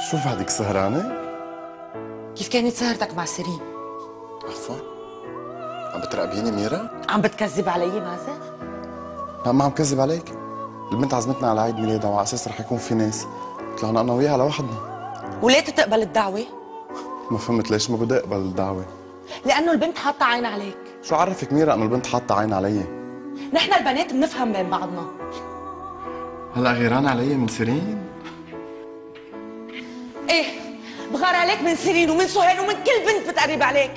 شوف هذيك سهرانة؟ كيف كانت سهرتك مع سيرين؟ عفوا عم بتراقبيني ميرا؟ عم بتكذب علي مازن؟ لا ما عم كذب عليك. البنت عزمتنا على عيد ميلادها وعلى اساس رح يكون في ناس. طلعنا انا وياها لوحدنا. وليه تقبل الدعوة؟ ما فهمت ليش ما بدي اقبل الدعوة. لأنه البنت حاطة عين عليك. شو عرفك ميرا انه البنت حاطة عين علي؟ نحن البنات بنفهم بين بعضنا. هلا غيران علي من سيرين؟ ايه بغار عليك من سيرين ومن سهيل ومن كل بنت بتقرب عليك.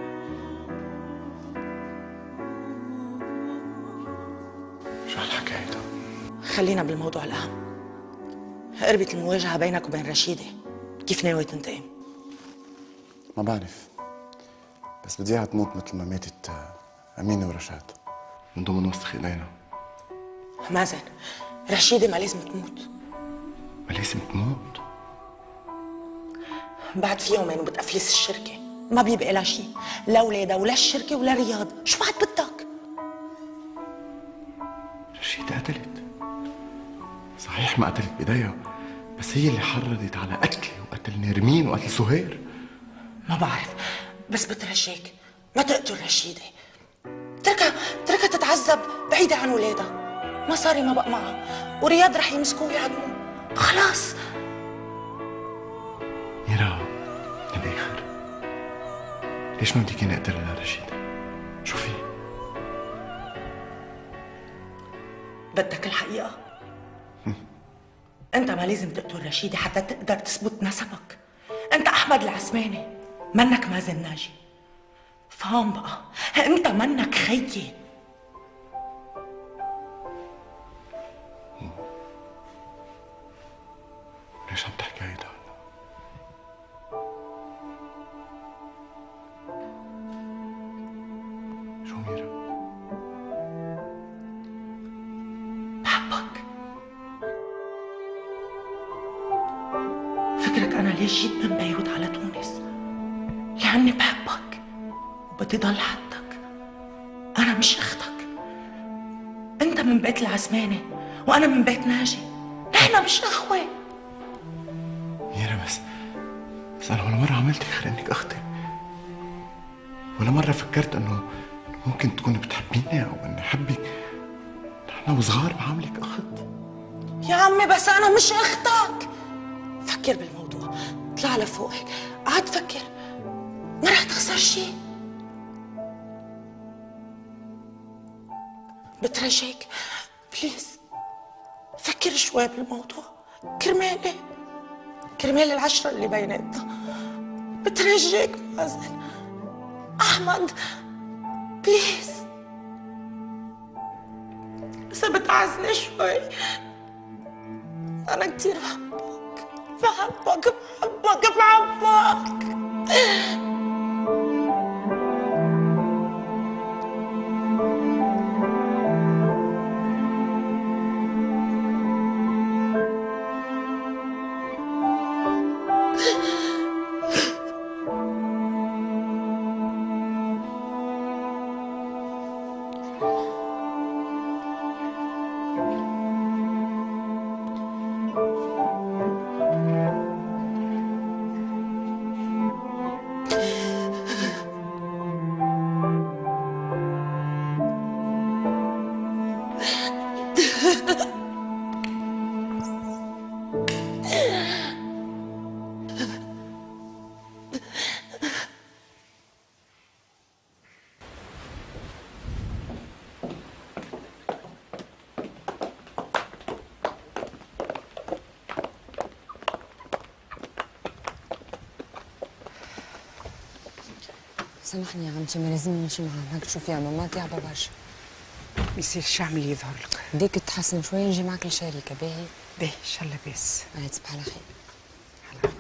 شو هالحكاية ده؟ خلينا بالموضوع الأهم. قربت المواجهة بينك وبين رشيدة، كيف ناوي تنتقم؟ ما بعرف، بس بدي اياها تموت مثل ما ماتت أمينة ورشاد، من ضمن وسخ إلينا. مازن، رشيدة ما لازم تموت. ما لازم تموت؟ بعد في يومين وبتأفلس الشركة، ما بيبقى لها شيء، لا ولادها ولا الشركة ولا رياض، شو بعد بدك؟ رشيدة قتلت. صحيح ما قتلت بإيديها، بس هي اللي حرضت على قتلي وقتل نرمين وقتل سهير. ما بعرف، بس بترجاك ما تقتل رشيدة. تركها تتعذب بعيدة عن ولادها. مصاري ما بقى معها، ورياض رح يمسكوه ويعدموه. خلاص ميرا، بالاخر ليش ما بدك اني اقتلها لرشيدة؟ شو في؟ بدك الحقيقة؟ انت ما لازم تقتل رشيدة حتى تقدر تثبت نسبك. انت احمد العثماني، منك مازن ناجي. فهم بقى، انت منك خيي. ليش عم تحكي هيدا؟ شو ميرا؟ بحبك. فكرك انا ليش جيت من بيروت على تونس؟ لاني بحبك وبدي ضل حدك. انا مش اختك. انت من بيت العثماني وانا من بيت ناجي. نحن مش اخوه. ميرا بس انا ولا مرة عملت غير انك اختي، ولا مرة فكرت انه ممكن تكوني بتحبيني او اني احبك. نحن وصغار بعاملك اخت. يا عمي بس انا مش اختك. فكر بالموضوع، اطلع لفوقك، قعد فكر، ما رح تخسر شيء. بترجاك بليز فكر شوي بالموضوع، كرمال العشرة اللي بيناتنا. بترجاك مازن، احمد، بليز. بس بتعزني شوي. انا كتير بحبك. سامحني يا عمتي، ما لازم نمشي معاهم، هيك تشوفي يا ماما تعبة برشا. بيصيرش اعمل يظهر لك. بديك تحسن شوي نجي معك الشركة. باهي؟ باهي ان شاء الله. بس هاي تصبح على خير. على خير.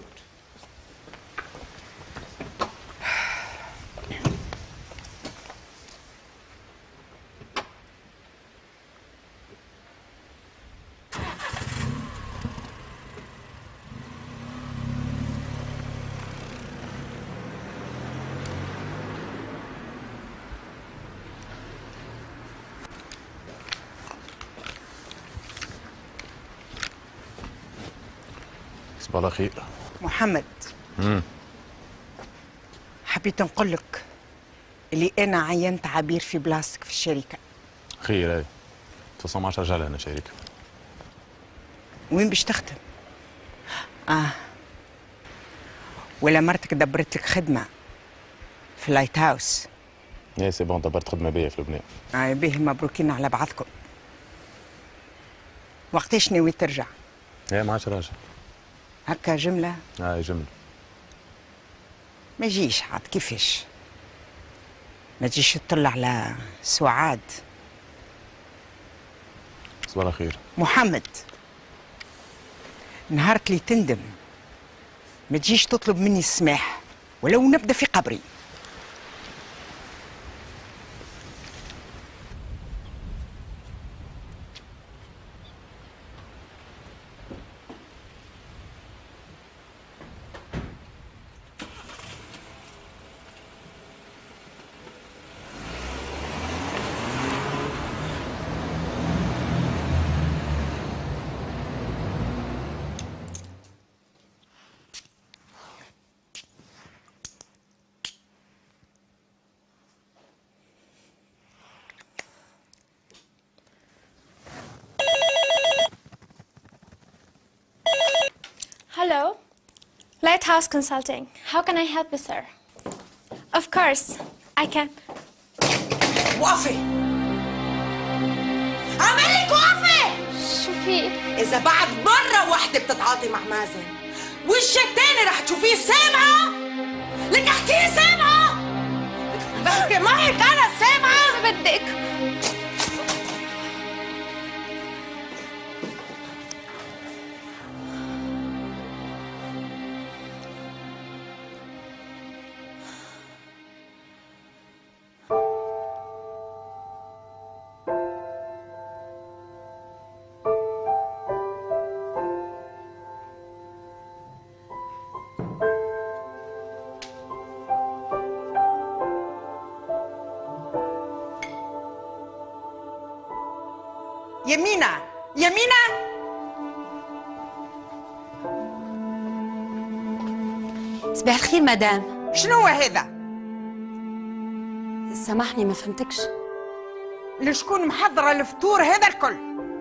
تصبح على خير. محمد. حبيت نقول لك اللي انا عينت عبير في بلاصتك في الشركه. خير اي تصل ما رجع لنا شركه. وين باش تخدم؟ ولا مرتك دبرت لك خدمه في اللايت هاوس؟ يا سي بون دبرت خدمه بيا في لبنان. به مبروكين على بعضكم. وقتاش ناوي ترجع؟ يا ما عادش راجع. هكا جمله؟ جمله. ما يجيش عاد كيفاش؟ ما تجيش تطلع على سعاد. صباح الخير. محمد، نهار اللي تندم ما تجيش تطلب مني السماح ولو نبدا في قبري. Hello, Lighthouse Consulting. How can I help you, sir? Of course, I can. وقفي. عملك وقفي. شو في؟ إذا بعد مرة واحدة بتتعاطي مع مازن وشك تاني رح تشوفيه. سامعة؟ لك احكي سامعة؟ بحكي معك أنا سامعة؟ ما بدك. يمينة يمينة، صباح الخير مدام. شنو هو هذا؟ سامحني ما فهمتكش. لشكون محضرة الفطور هذا الكل؟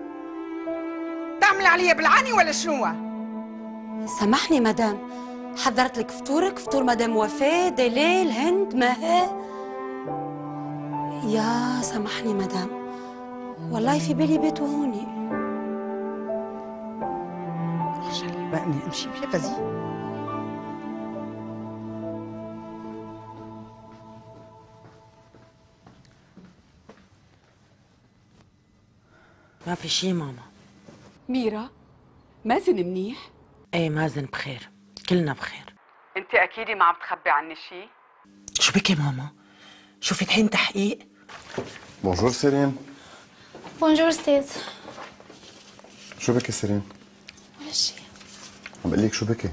تعمل عليا بالعاني ولا شنو؟ سامحني مدام، حضرت لك فطورك، فطور مدام وفاء، دليل، هند، مها. يا سامحني مدام، والله في بالي بيت وهوني. خلي بقني امشي بيا فزي. ما في شي ماما. ميرا، مازن منيح؟ ايه مازن بخير، كلنا بخير. انت اكيد ما عم تخبي عني شيء. شو بكي ماما؟ شو فاتحين تحقيق؟ بونجور سيرين. بونجور ستيز. شو بكي سيرين؟ ولا شيء. عم بقول لك شو بكي؟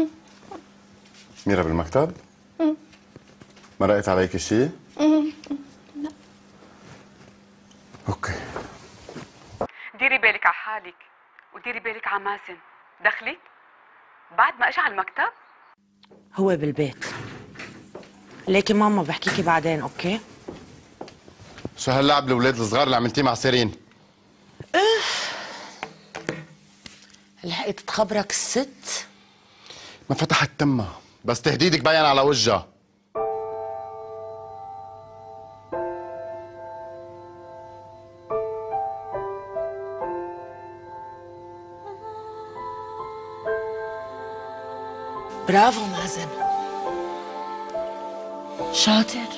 ميرا بالمكتب؟ ما رأيت عليك شيء؟ لا. اوكي. ديري بالك على حالك وديري بالك على مازن. دخلك بعد ما اجى على المكتب؟ هو بالبيت. ليكي ماما بحكيكي بعدين. اوكي؟ شو هاللعب الاولاد الصغار اللي عملتيه مع سيرين؟ لحقت تخبرك الست؟ ما فتحت تمها، بس تهديدك بين على وجهها. برافو مازن، شاطر.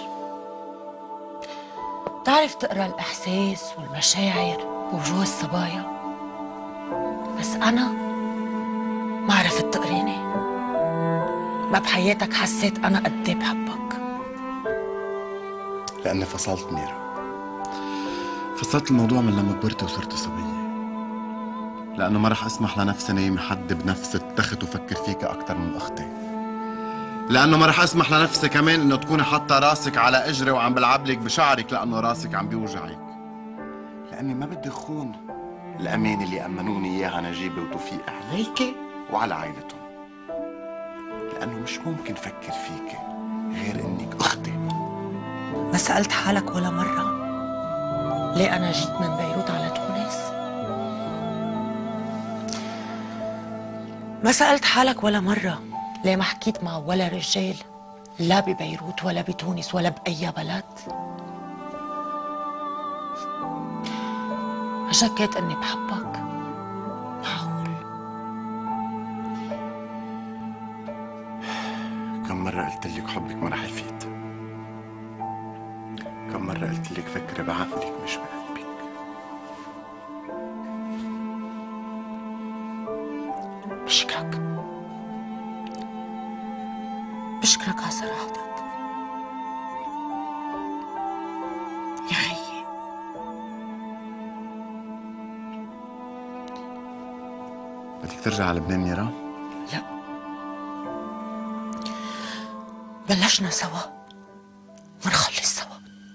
تعرف تقرا الإحساس والمشاعر بوجوه الصبايا، بس أنا ما عرفت تقريني. ما بحياتك حسيت أنا قد إيه بحبك. لأني فصلت ميرا، فصلت الموضوع من لما كبرت وصرت صبية. لأنه ما رح أسمح لنفسي نايم حد بنفس التخت وفكر فيك أكتر من أختي. لأنه ما رح أسمح لنفسي كمان إنه تكوني حاطة راسك على إجري وعم بلعبلك بشعرك لأنه راسك عم بيوجعك. لأني ما بدي خون الأمان اللي أمنوني إياها نجيبة وتوفيق عليك وعلى عائلتهم. لأنه مش ممكن فكر فيك غير إنك أختي. ما سألت حالك ولا مرة ليه أنا جيت من بيروت على تونس؟ ما سألت حالك ولا مرة ليه ما حكيت مع ولا رجال لا ببيروت ولا بتونس ولا بأي بلد؟ شكيت إني بحبك؟ معقول؟ كم مرة قلت لك حبك ما رح يفيد؟ كم مرة قلت لك فكري بعقلك مش بقلبك؟ بشكرك على صراحتك يا خيي. بدك ترجع على لبنان يا رام؟ لا، بلشنا سوا ونخلص سوا.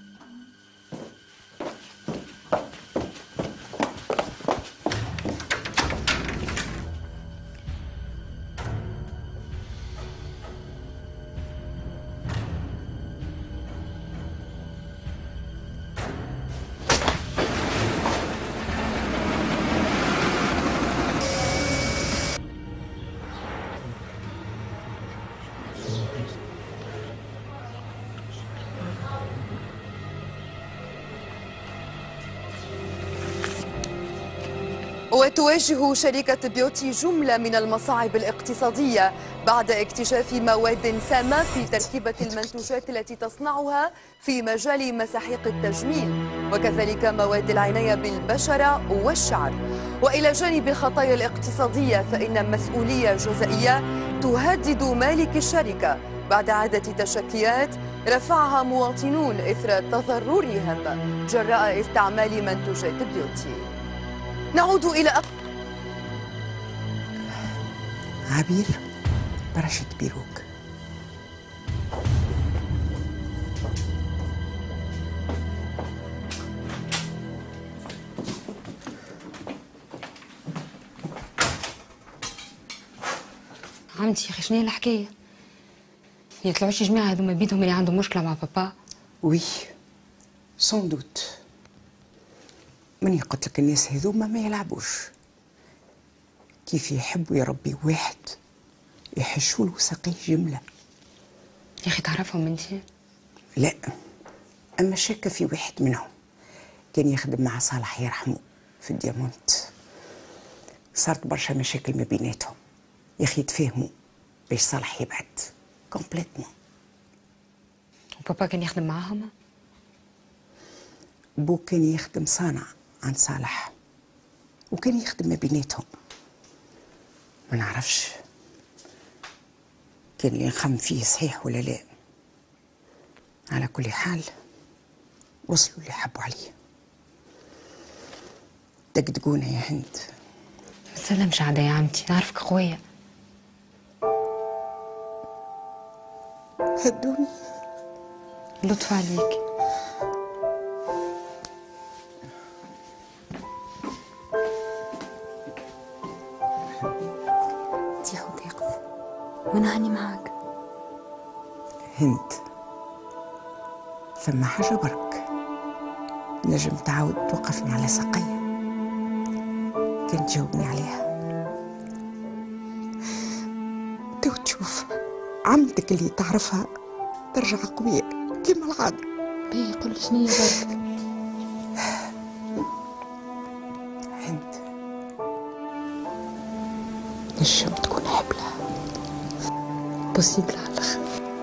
وتواجه شركة بيوتي جملة من المصاعب الاقتصادية بعد اكتشاف مواد سامة في تركيبة المنتوجات التي تصنعها في مجال مساحيق التجميل وكذلك مواد العناية بالبشرة والشعر. وإلى جانب الخطايا الاقتصادية فإن مسؤولية جزائية تهدد مالك الشركة بعد عدة تشكيات رفعها مواطنون إثر تضررهم جراء استعمال منتوجات بيوتي. نعود إلى عبير برشة بيروك. عمتي يا اخي شنو هي الحكايه؟ يطلعوش جماعه هذوما بيدهم اللي عندهم مشكله مع بابا؟ وي سون دوت. ماني قلت لك الناس هذوما ما يلعبوش، كيف يحبوا يربي واحد يحشوا له ساقيه جمله. يا اخي تعرفهم انت؟ لا، اما شاكه في واحد منهم كان يخدم مع صالح يرحمه في الديامونت، صارت برشا مشاكل ما بيناتهم. يا اخي تفاهموا باش صالح يبعد كومبليتمون. وبابا كان يخدم معاهم؟ بو كان يخدم صانع عند صالح وكان يخدم ما بيناتهم. ما نعرفش كان اللي نخم فيه صحيح ولا لا. على كل حال وصلوا اللي حبوا عليه. دقدقونا يا هند. ما تسلمش عدا يا عمتي، نعرفك قويه. هدوني. لطف عليك. وانا هاني معاك. هند ثم حاجة برك نجم تعاود توقفني على ساقية كان تجاوبني عليها. تو تشوف عمتك اللي تعرفها ترجع قوية كما العادة. باهي قول شنو هي برك؟ هند نجم تكون حبلة بوسيبل على الاخر.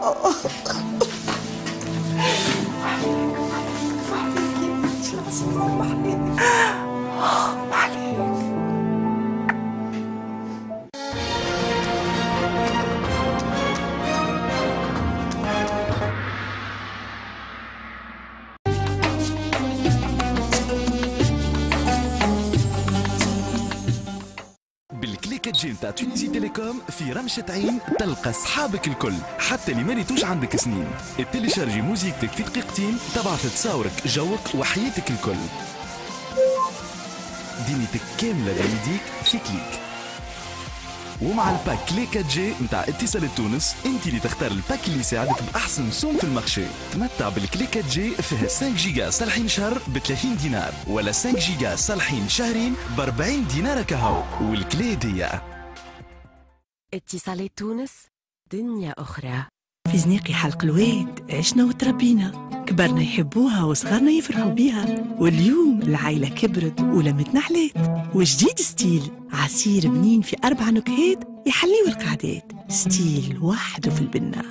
بالكليكات جيم تاع تونيزي تيليكوم في رمشة عين تلقى صحابك الكل حتى اللي ما ريتوش عندك سنين. تيليشارجي موزيكتك في دقيقتين تبعث تصاورك جوك وحياتك الكل. دنيتك كاملة بين يديك في كليك. ومع الباك كلي 4 جي نتاع اتصالات تونس انت اللي تختار الباك اللي يساعدك باحسن سوم في المارشي. تمتع بالكلي 4 جي فيها 5 جيجا صالحين شهر ب 30 دينار، ولا 5 جيجا صالحين شهرين ب 40 دينار كهو، والكلي هديه. اتصالات تونس دنيا اخرى. في زنيقي حلق الواد عشنا وتربينا، كبرنا يحبوها وصغرنا يفرحوا بيها، واليوم العائلة كبرت ولمتنا حلات، وجديد ستيل عصير بنين في 4 نكهات يحليوا القعدات، ستيل وحده في البنة.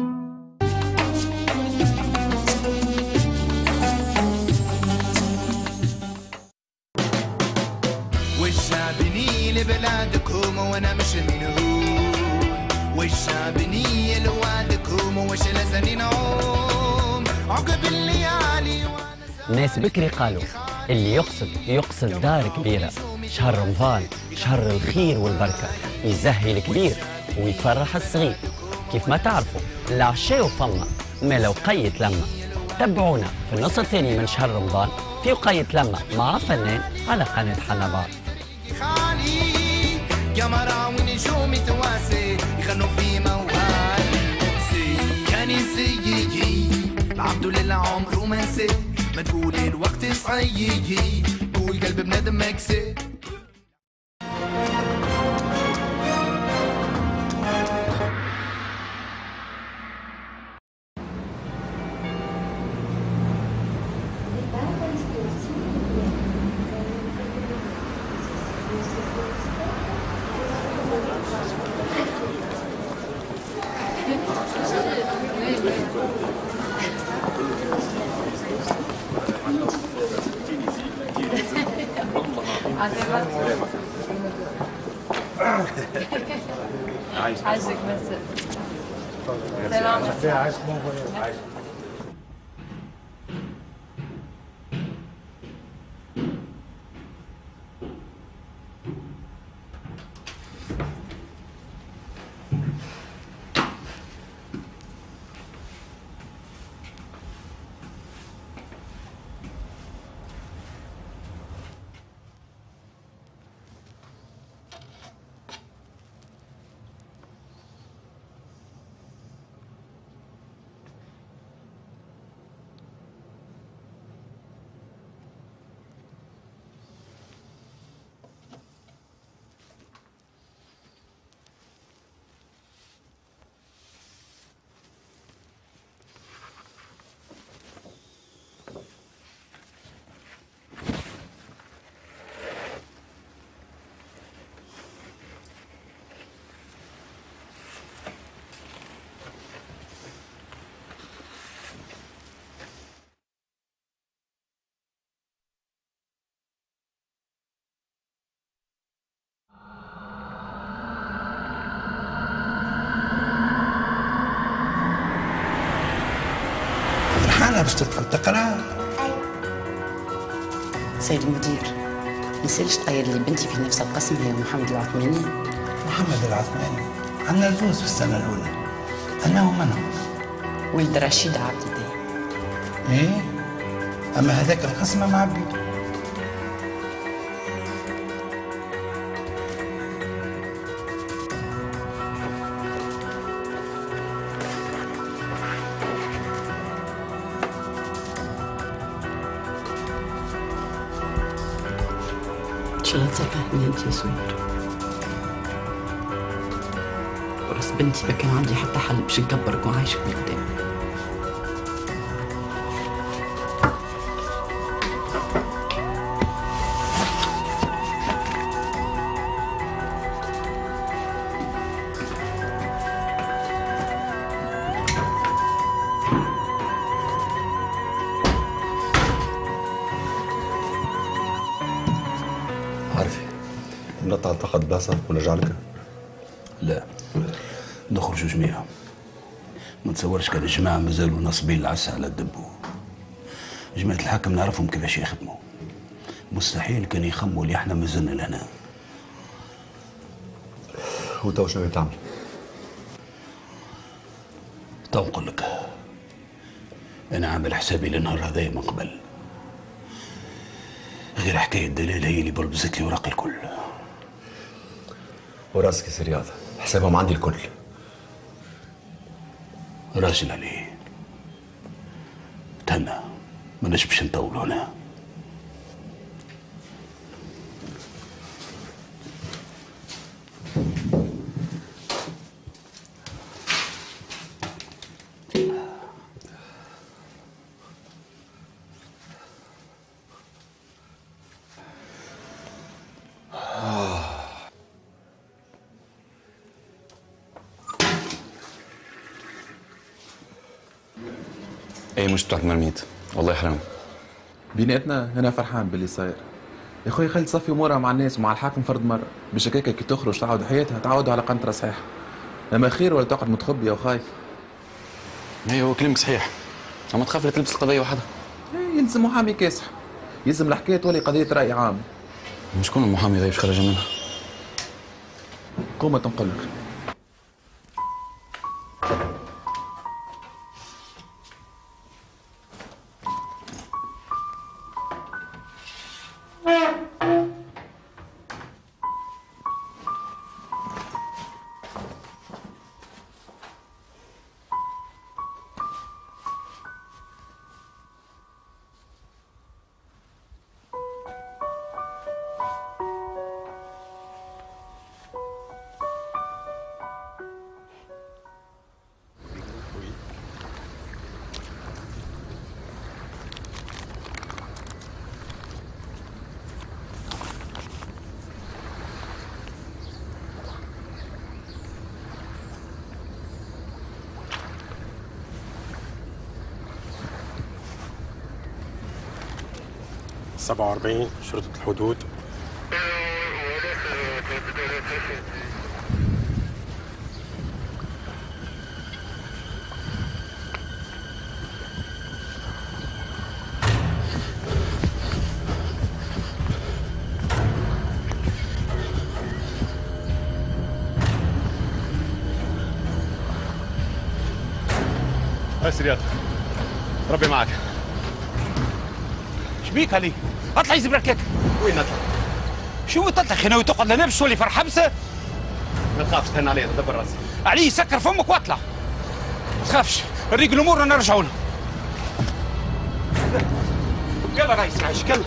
والشعبني لبلادكم وانا مش منهون، والشعبني لوادكم وش لازني نعوم عقب الليالي. ناس بكري قالوا اللي يقصد دار كبيرة. شهر رمضان شهر الخير والبركة، يزهي الكبير ويفرح الصغير. كيف ما تعرفوا العشاء وفما ما لو قيت لما. تابعونا في النص الثاني من شهر رمضان في وقية لما مع فنان على قناة حنبار. خالي قمرة ونجوم تواسي يغنوا في موال كان يزيي العبد لله عمره ما نسي، ما تقول الوقت صعيي قول قلب بنادم مكسي. عايزك بس سلام. فرحانة باش تدخل تقرا؟ سيد المدير، نسالش تغير لي بنتي في نفس القسم هي محمد العثماني. محمد العثماني عندنا الفوز في السنة الأولى، أنا ومنهم. ولد رشيد عبد الله. إيه؟ أما هذاك القسم معبي. لا تفهمني انت يا سمير، راس بنتي ما كان عندي حتى حل باش نكبرك وعايشك بالقدام. تعتقد بلاصة ونرجع لك؟ لا، نخرجوا جميعا. ما تصورش كان الجماعة مازالوا ناصبين العسى على الدبو. جماعة الحاكم نعرفهم كيفاش يخدموا. مستحيل كان يخموا اللي احنا مازلنا لهنا. وتوا شنو تعمل؟ تو نقول لك، أنا عامل حسابي للنهار هذايا من قبل. غير حكاية دلال هي اللي بلبزت لي وراق الكل. وراسك يا سي رياض، حسابهم عندي الكل. راجل عليه. تهنى، ما نجمش نطول هنا. ايه مش بتاعت مرميت، والله يحرم. بيناتنا انا فرحان باللي صاير. يا خويا خلي تصفي امورها مع الناس ومع الحاكم فرد مره، باش هكاك كي تخرج تعاود حياتها تعاودوا على قنطره صحيحه. اما خير ولا تقعد متخبيه وخايف. ايه هو كلامك صحيح، اما تخاف لا تلبس القضيه وحدها. يلزم محامي كاسح، يلزم الحكايه تولي قضيه راي عام. شكون المحامي ذا خرج منها؟ قوم تنقل لك. سبعة وأربعين شرطة الحدود. بس رياض، ربي معك. شبيك علي؟ اطلع يزبر هكاك. وين نطلع؟ شو تطلع خي ناوي تقعد لنا باش تولي فرح حبسه؟ ما تخافش، تهنى عليا، دبر راسي. علي سكر فمك واطلع. ما تخافش، نريق الامور نرجعوا لها. يلا ريس عايش يلا.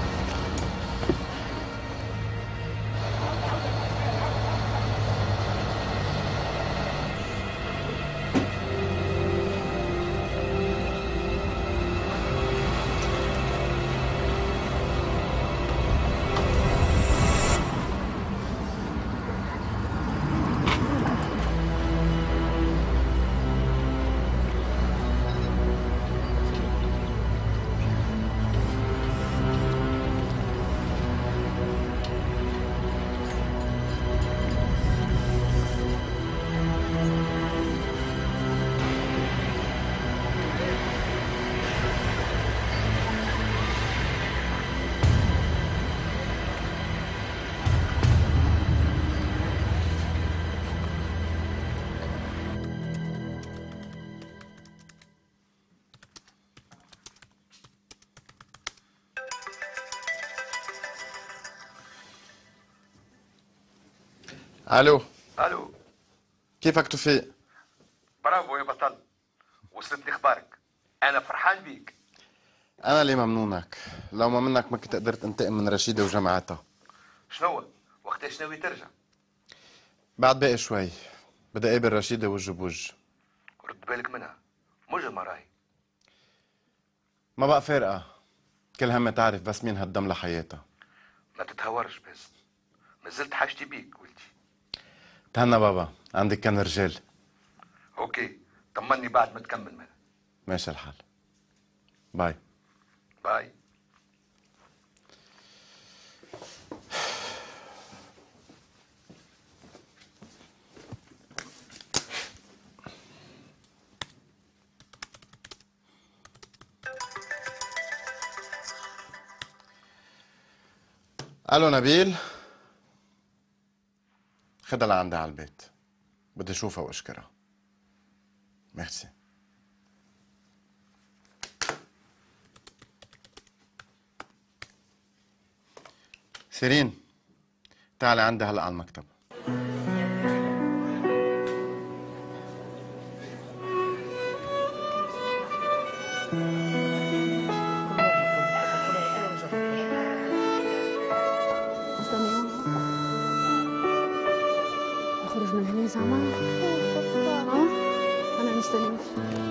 الو. الو. كيفك توفيق؟ برافو يا بطل، وصلتني اخبارك. انا فرحان بيك. انا اللي ممنونك، لو ما منك ما كنت قدرت انتقم من رشيده وجماعتها. شنو؟ وقتاش ناوي ترجع؟ بعد باقي شوي، بدي اقابل رشيده وجه بوجه. رد بالك منها، مجرمه راهي. ما بقى فارقه، كل هم تعرف بس مين هدم لها حياتها. ما تتهورش بس، ما زلت حاجتي بيك ولدي. تهنى بابا، عندك كان رجال. اوكي، طمني بعد ما تكمل منها. ماشي الحال. باي. باي. الو نبيل، خدها لعندي على البيت، بدي اشوفها واشكرها. ميرسي. سيرين، تعالي عندي هلا على المكتب. نخرج من هنا زعما؟ أنا مستنيك.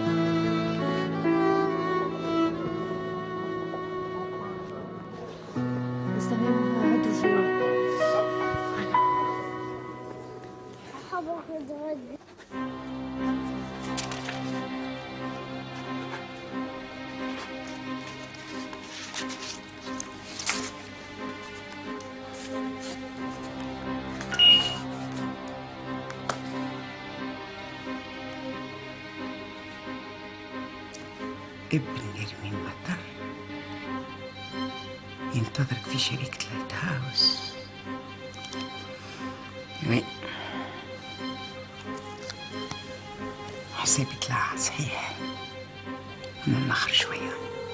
نستناهم عدوا جوا. ابن نرمين مطر ينتظرك في شركة لايت هاوس. حسابي طلع صحيح، أما نأخر شوية.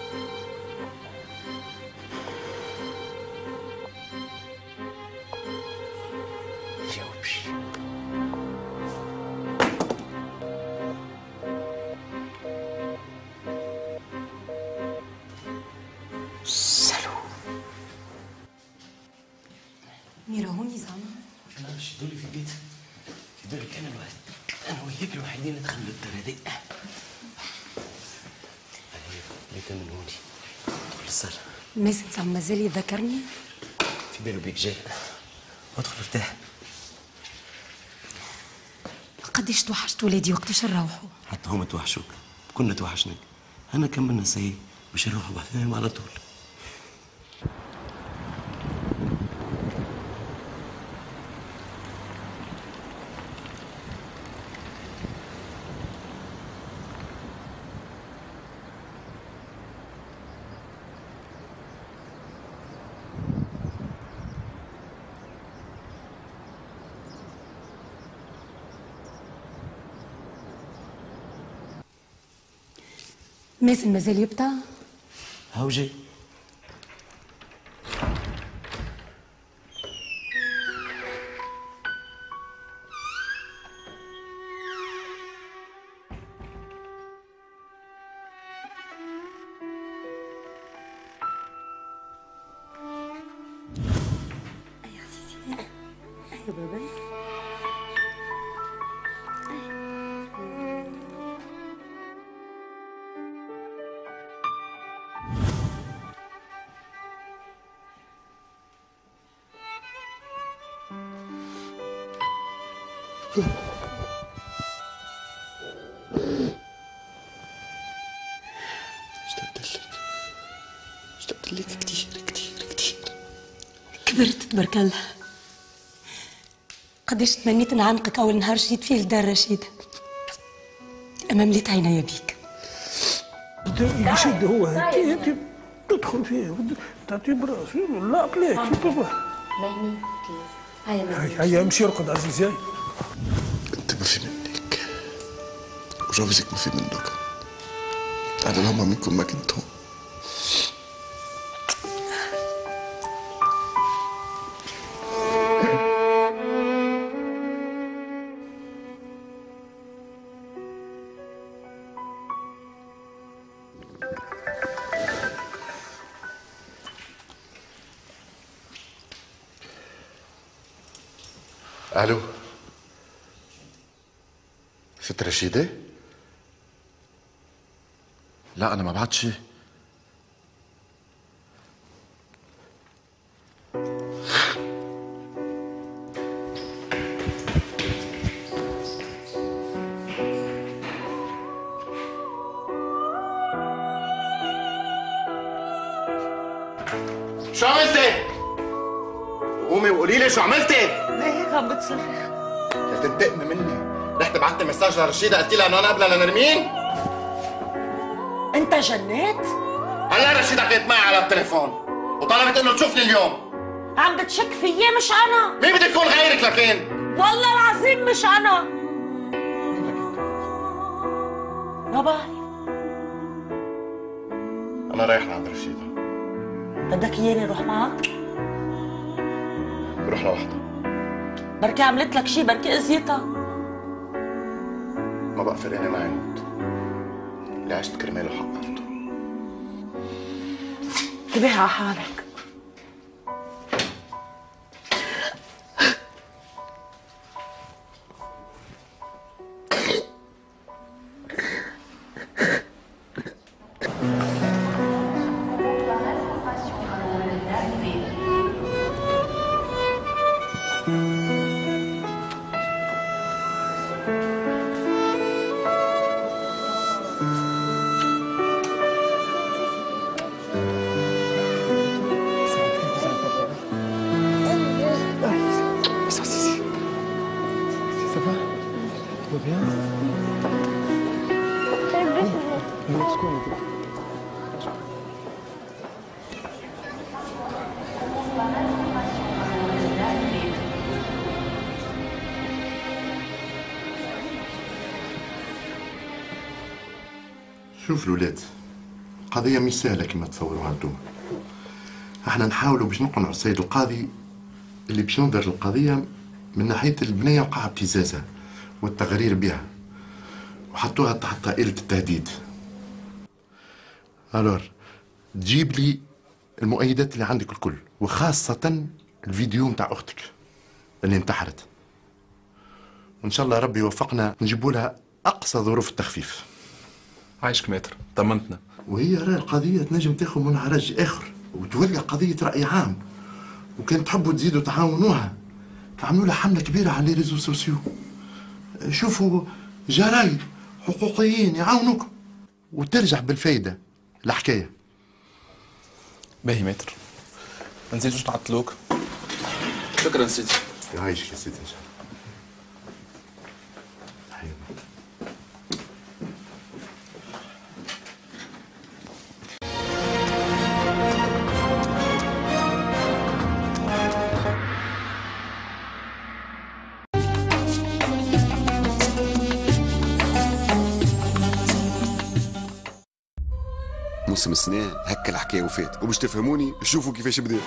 جاوبش. سلو ميرا هوني زعما؟ انا شدوا لي في البيت، شدوا لي كان الواحد، انا وياك الوحيدين اللي دخلنا الدار هذي. بيت من هوني ادخل الصالة. مازن زعما مازال يذكرني؟ في باله بيك جاي، ادخل ارتاح. قديش توحشت ولادي وقتاش نروحوا؟ حتى هما توحشوك، كنا توحشناك. انا كملنا سي باش نروحوا بحثهم على طول. مازن مازال يبتع؟ هاو جاي. يا بابا اشتقت لك كتير كتير كتير. كبرت تبارك الله. قديش تمنيت نعانقك أول نهار جيت فيه لدار رشيد، أما مليت عينيا بيك. يشد هو انت تدخل فيه تعطيه براسي لا قليك بابا. ميمي هيا امشي ارقد عزيزي. انت ما في منك وجوزك ما في منك. انا لما منكم ما كنتم. الو ست رشيدة؟ لا انا ما بعت شي. شو عملتي؟ قومي وقولي لي شو عملتي؟ ليه هيك عم بتصرخ؟ يا تنتقمي مني، رحت بعت مساج لرشيدة قلت لها انه انا قبلها لنرمين؟ انت جنيت؟ هلا رشيدة كانت معي على التليفون وطلبت انه تشوفني اليوم. عم بتشك فيي مش انا. مين بدك يكون غيرك لكن؟ والله العظيم مش انا. ما بعرف. انا رايح لعند رشيدة. بدك اياني اروح معك؟ بروح لوحدها. بركي عملت لك شي، بركي اذيتها. ما بقى فرقني معي اللي عشت كرماله حققته. انتبه على حالك. شوف الولاد، القضية مش سهلة كما تصوروها انتم. احنا نحاولوا باش نقنعوا السيد القاضي اللي باش ينظر للقضية من ناحية البنية وقع ابتزازها والتغرير بها، وحطوها تحت طائلة التهديد. الور تجيب لي المؤيدات اللي عندك الكل، وخاصة الفيديو متاع اختك اللي انتحرت. وان شاء الله ربي يوفقنا نجيبوا لها اقصى ظروف التخفيف. عايشك ماتر، طمنتنا. وهي راه القضية تنجم تاخذ منعرج اخر وتولي قضية رأي عام، وكان تحبوا تزيدوا تعاونوها تعملوا لها حملة كبيرة على لي ريزو سوسيو. شوفوا جرايد حقوقيين يعاونوكم وترجع بالفايدة الحكاية. باهي ماتر، ما نزيدوش نعطلوك. شكرا سيدي. يعيشك يا سيدي. موسم السنة هكا الحكاية وفات، وباش تفهموني شوفوا كيفاش بدات.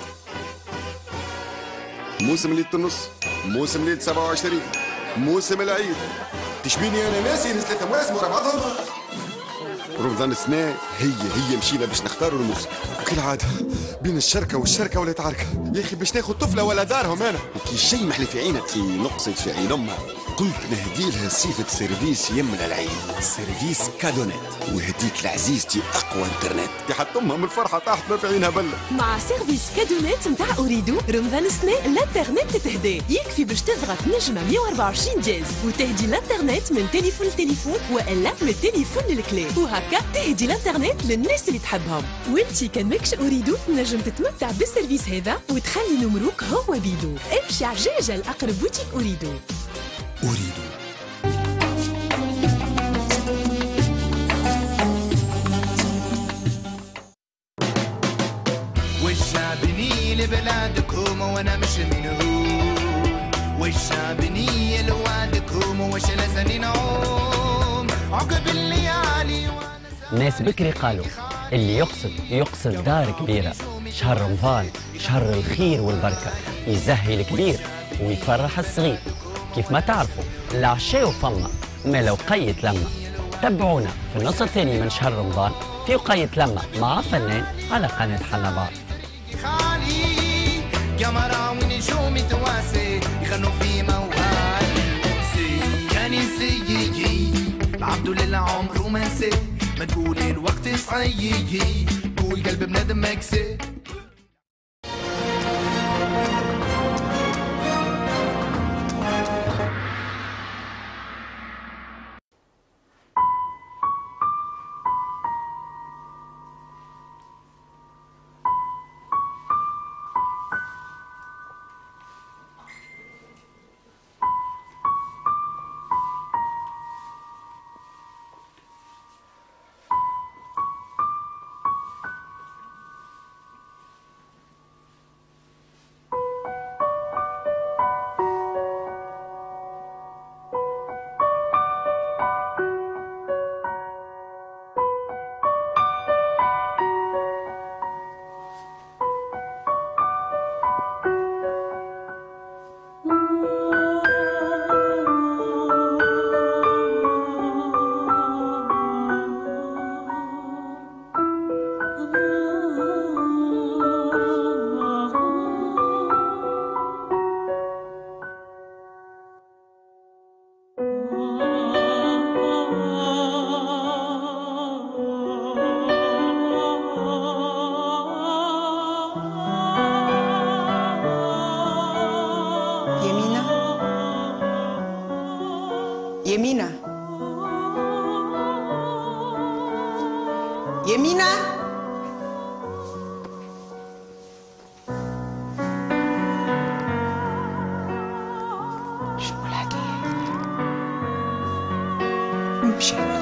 موسم ليلة النص، موسم ليلة 27، موسم العيد. تشبيني انا ناسي ثلاثة مواسم ورا بعضهم. رمضان السنة هي مشينا باش نختاروا الموسم، وكالعادة بين الشركة والشركة ولات عركة. يا اخي باش ناخذ طفلة ولا دارهم انا، وكي الشي محلي في عينك كي نقصد في عين امها. قلت نهدي لها صفة سيرفيس يمنا العين، سيرفيس كادونات، وهديك لعزيزتي اقوى انترنت. دي حتى امها من الفرحة طاحت ما في عينها بلة. مع سيرفيس كادونات نتاع أوريدو رمضان السنة الانترنت تتهدى. يكفي باش تضغط نجمة 124 جاز وتهدي الانترنت من تليفون لتليفون والا من التليفون للكلي، وهكا تهدي الانترنت للناس اللي تحبهم. وانتي كان ماكش أوريدو تنجم تتمتع بالسيرفيس هذا وتخلي نمروك هو بيدو. امشي عجاجة لأقرب بوتيك أوريدو. أريد والشعبني لبلادكم وانا مش منهم، والشعبني لوادكم وش لسني نعوم عقب الليالي. ناس بكري قالوا اللي يقصد دار كبيرة. شهر رمضان شهر الخير والبركة، يزهي الكبير ويفرح الصغير. كيف ما تعرفوا العشاء وفما ما لو قيت لما. تابعونا في النص الثاني من شهر رمضان في وقيت لما مع فنان على قناة حنبار. خالي قمرة ونجوم تواسي يغنوا في موال كان يزيي العبد للعمر رومانسي. ما تقولي الوقت صعيي، قول قلب بنادم مكسي. يمينة يمينة شنو الحكاية؟ مشيت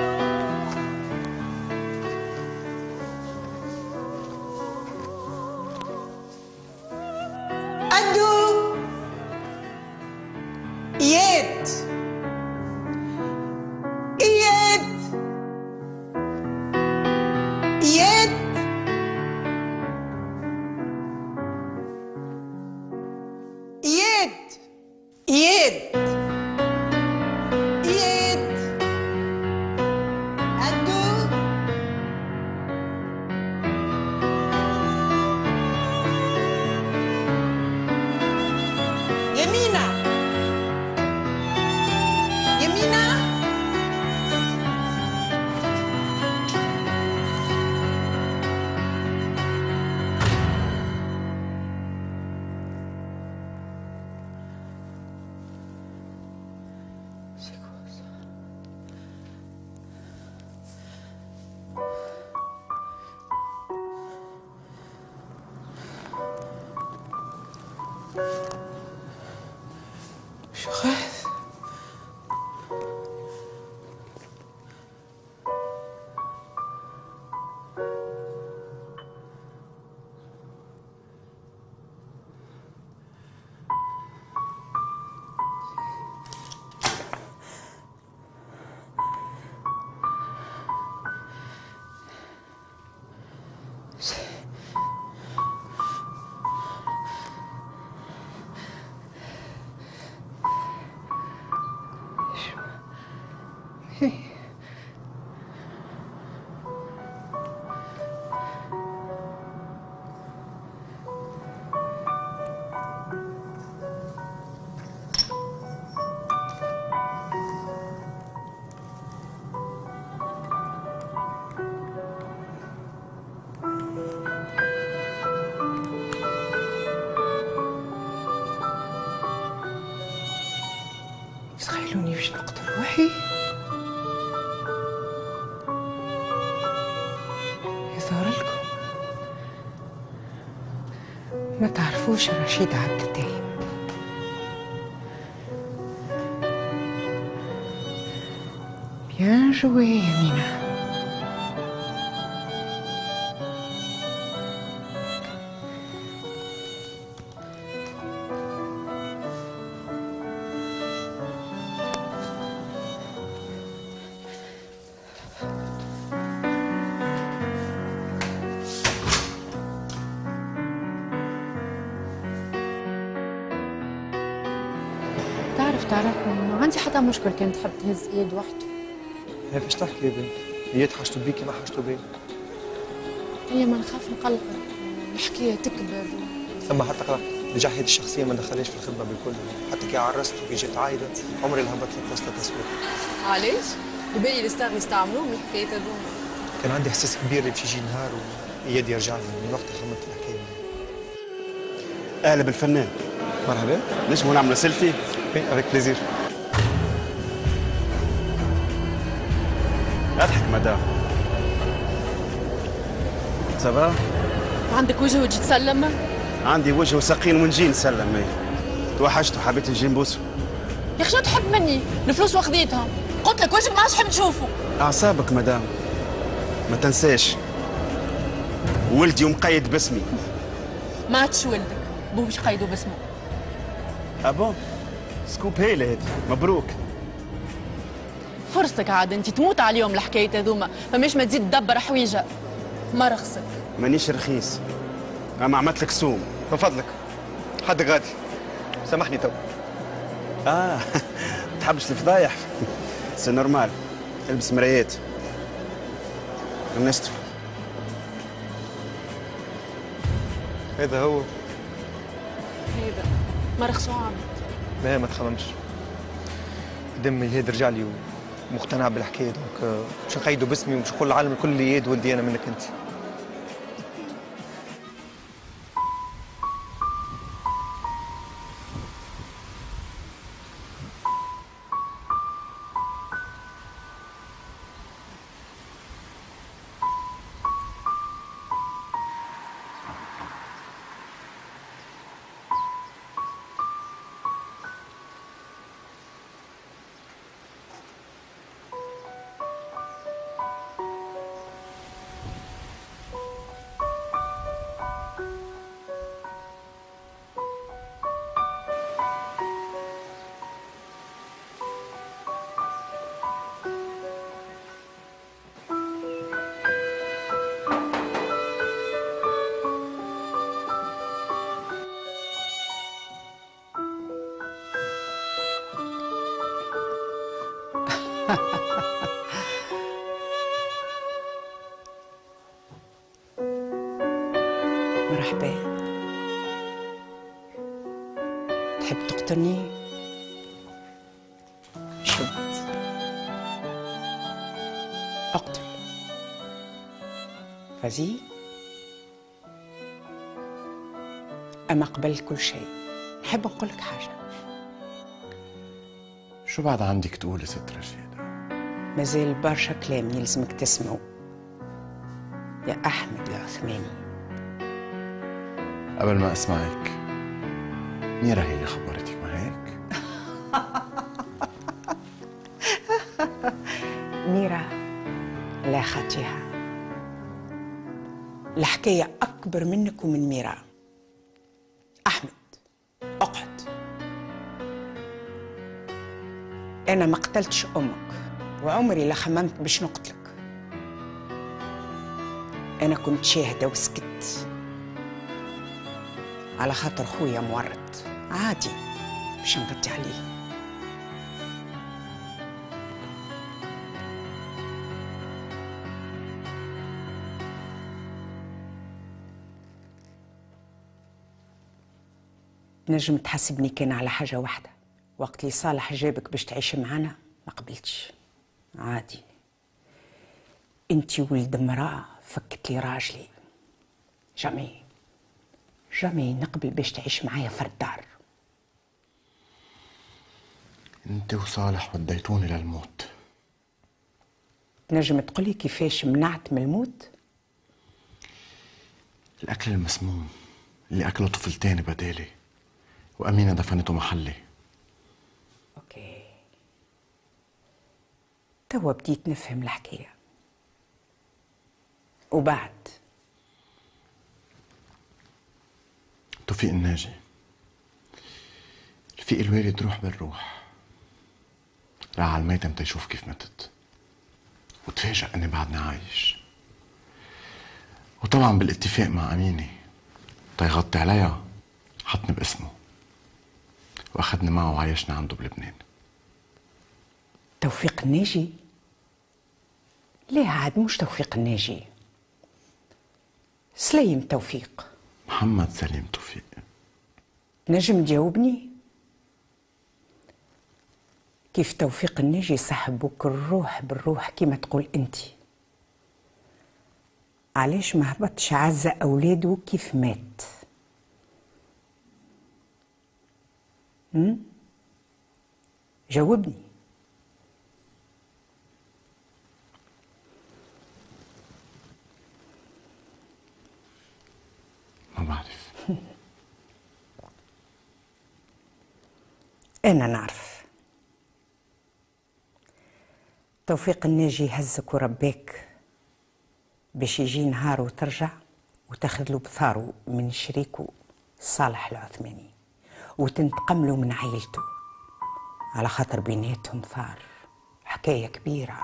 أدو إياد إياد إياد إياد إياد إياد أدو يمينة يمينة شو خايف؟ تخيلوني باش نقتل روحي يظهر لكم ما تعرفوش رشيد عبد الدايم بيان جوي يمينة تعرف ما عندي حتى مشكل كان تحب تهز ايد وحده. هي فاش تحكي يا بنت؟ هي حاجته بيكي ما حاجته بيك. هي ما نخاف نقلق الحكايه تكبر. ثم حتى قلق نجاح هذه الشخصيه ما دخلهاش في الخدمه بالكل، حتى كي عرست وكي جيت عايده عمري اللي هبط لك وسط التصوير. علاش؟ ببالي الستار يستعملوهم الحكايات هذوما. كان عندي احساس كبير اللي باش يجي نهار واياد يرجع لي، من وقتها خممت في الحكايه. اهلا بالفنان. مرحبا. نجموا نعملوا سيلفي؟ وي افيك بليزير. اضحك مدام. صافا؟ عندك وجه وتجي تسلم؟ عندي وجه وساقين ونجي نسلم. ايه توحشت وحبيت نجي نبوسه. يا اخي شنو تحب مني؟ الفلوس واخذيتها، قلت لك وجهك ما عادش حب تشوفه. اعصابك مدام، ما تنساش ولدي ومقيد باسمي. ما عادش ولدك، بوه باش يقيدوا باسمه. ابون سكوب هيله هذه، مبروك. فرصتك عاد انت تموت عليهم الحكايات هذوما، فماش ما تزيد تدبر حويجه. ما رخصك. مانيش رخيص، اما عملت لك سوم. من فضلك حد غادي سامحني تو. ما تحبش الفضايح؟ سي نورمال، البس مرايات ونستر. هذا هو. هذا ما رخصوا عامل. لا ما تخممش، دم اياد رجع لي ومقتنع بالحكايه، دونك باش نقيدو باسمي وباش نقول للعالم الكل اياد ولدي انا منك انت. مرحبا. تحب تقتلني؟ شد اقتل. فزي أما قبل كل شيء نحب نقول لك حاجة. شو بعد عندك تقولي ست رشيدة؟ مازال برشا كلام يلزمك تسمعه يا أحمد يا عثماني. قبل ما أسمعك، ميرا هي اللي خبرتك، ما هيك؟ ميرا لا خطيها، الحكاية أكبر منك ومن ميرا. أحمد اقعد. أنا ما قتلتش أمك وعمري لا خممت باش نقتلك. أنا كنت شاهدة وسكت على خاطر خويا مورط، عادي باش نغطي عليه. نجم تحسبني كان على حاجة واحدة، وقت اللي صالح جابك باش تعيش معنا ما قبلتش، عادي. انتي ولد امرأة فكت لي راجلي، جامي جامي نقبل باش تعيش معايا في الدار. انت وصالح وديتوني للموت. نجم تقولي كيفاش منعت من الموت؟ الأكل المسموم اللي أكله طفلتين بدالي، وأمينة دفنته محلي. اوكي، توا بديت نفهم الحكاية. وبعد توفيق الناجي، رفيق الوالد روح بالروح، راح على الميتم تيشوف كيف متت، وتفاجأ اني بعدني عايش. وطبعا بالاتفاق مع أمينة تيغطي عليها حطني باسمه، واخدني معه وعايشنا عنده بلبنان. توفيق الناجي؟ ليه عاد مش توفيق الناجي، سليم توفيق. محمد سليم توفيق. نجم تجاوبني؟ كيف توفيق الناجي صاحبك الروح بالروح كيما تقول انتي، علاش ما هبطش عزة أولاده كيف مات؟ جاوبني. ما بعرف. أنا نعرف. توفيق الناجي هزك ورباك باش يجي نهار وترجع وتاخذ بثاره من شريكه صالح العثماني وتنتقم له من عائلته، على خاطر بيناتهم ثار، حكاية كبيرة.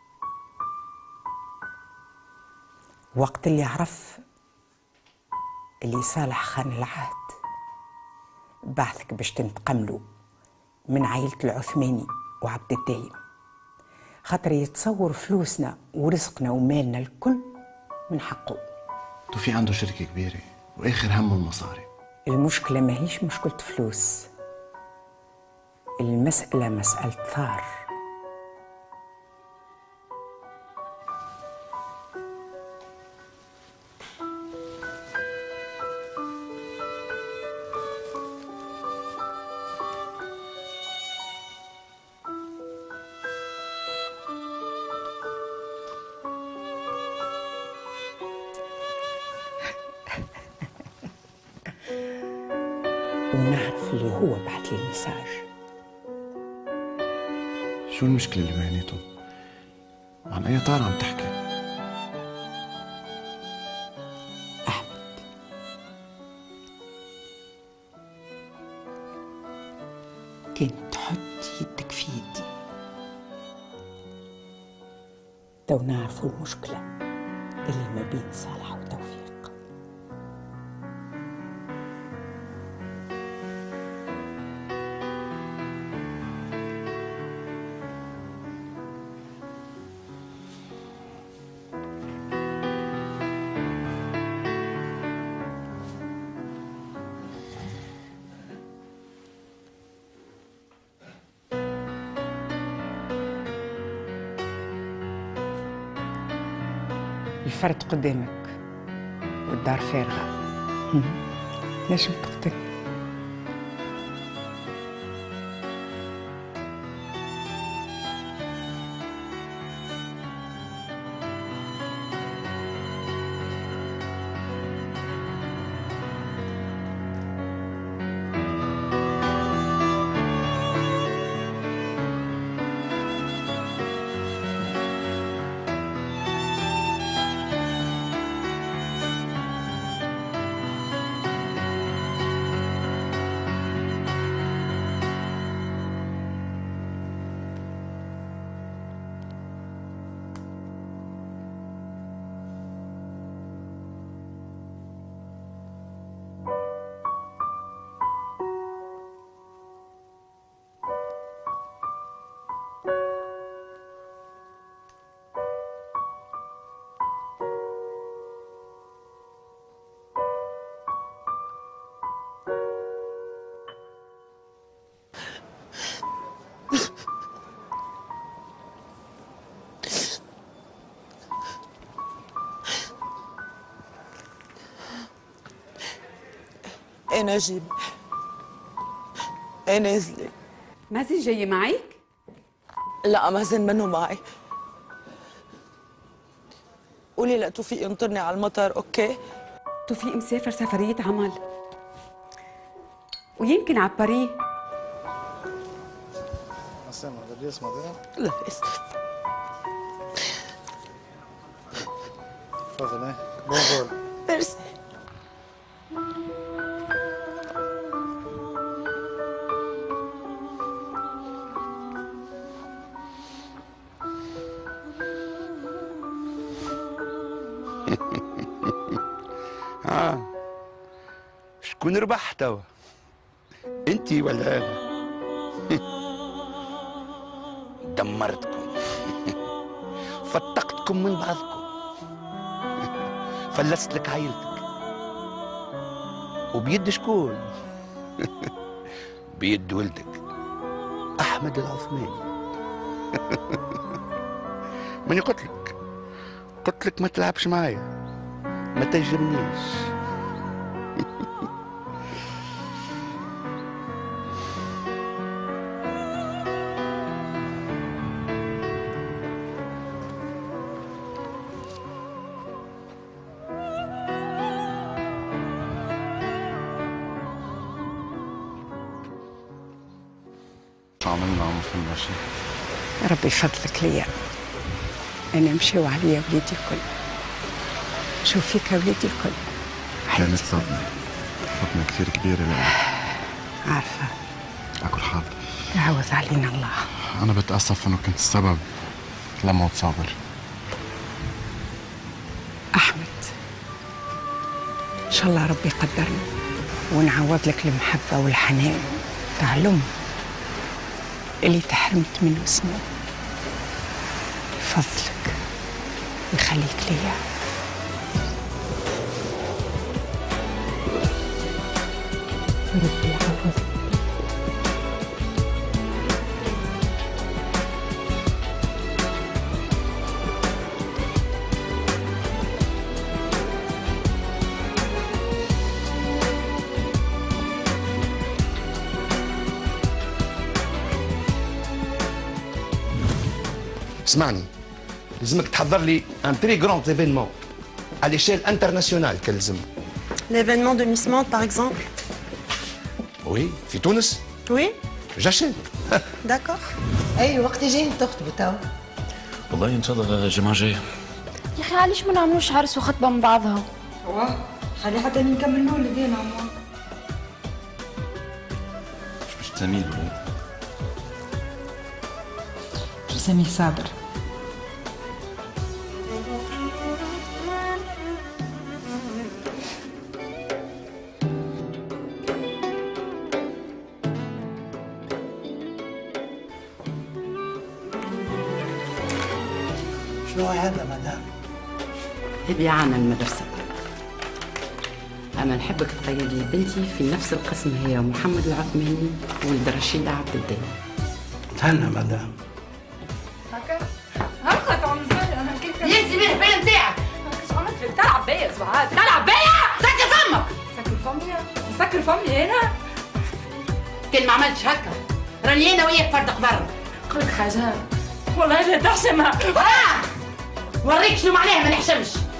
وقت اللي عرف اللي صالح خان العهد بعثك باش تنتقم له من عائلة العثماني وعبد الدايم، خاطر يتصور فلوسنا ورزقنا ومالنا الكل من حقه. توفيق عنده شركة كبيرة وآخر همه المصاري. المشكلة ماهيش مشكلة فلوس، المسألة مسألة ثار. ونعرف اللي هو بعت لي المساج. شو المشكلة اللي بيناتهم؟ عن أي طار عم تحكي؟ أحمد، كنت تحط يدك في يدي تو نعرفوا المشكلة اللي ما بين صالح وتوفيق. الفرد قدامك والدار فارغة. نجم تقتل. أنا جيب أنا نازلة. مازن جاي معك؟ لا مازن منه معي. قولي لتوفيق ينطرني على المطار. أوكي؟ توفيق مسافر سفرية عمل ويمكن على باريس. لا اسف. تفضل. بونجور. ميرسي. شكون ربح توا؟ انتي ولا انا؟ دمرتكم. فتقتكم من بعضكم. فلست لك عائلتك. وبيد شكون؟ بيد ولدك احمد العثماني. ماني قلت لك ما تلعبش معايا، ما تجرنيش. عملنا وما فهمنا شيء. ربي فضلك ليا. أنا مشيو عليا وليدي الكل. شوف فيك وليدي الكل. كانت صدمة كثير كبيرة لأ. عارفة. على كل حال يعوض علينا الله. أنا بتأسف إنه كنت السبب لموت صابر. أحمد إن شاء الله ربي يقدرنا ونعوض لك المحبة والحنان تاع الأم اللي تحرمت منه سنين. فضلك ويخليك ليا. ربي يعوضك. اسمعني، لازمك تحضر لي ان تري غراند ايفينمون à l'échelle internationale كلزم. L'événement de Miss Monde, par exemple. Oui, في تونس. Oui. J'achète. D'accord. أي وقت جايين تخطبوا توا؟ والله ان شاء الله الجمعه الجايه. يا اخي علاش ما نعملوش عرس وخطبه من بعضها؟ خلي حتى نكمل نولد انا عمو. باش تسميه الولاد؟ باش نسميه صابر. شنو هذا مدام؟ هذه عامة المدرسة. أما نحبك تقيد لي بنتي في نفس القسم هي محمد العثماني ولد رشيدة عبد الدين. تهنى مدام. هكا تعمل زي انا كيف ينسي به البال نتاعك. بتاع عباية سعاد، بتاع عباية. سكر فمك. سكر فمي؟ مسكر فمي هنا؟ كان ما عملتش هكا راني انا وياك فرد قبر. قلت حاجة والله لا تحشمها. وريك شنو معناها ما نحشمش.